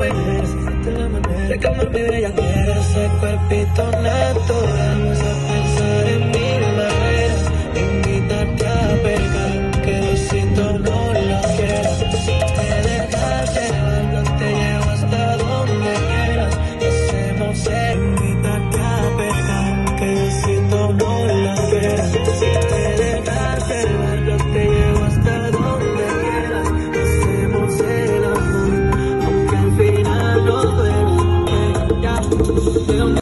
De que me olvide ya quiero ese cuerpito natural.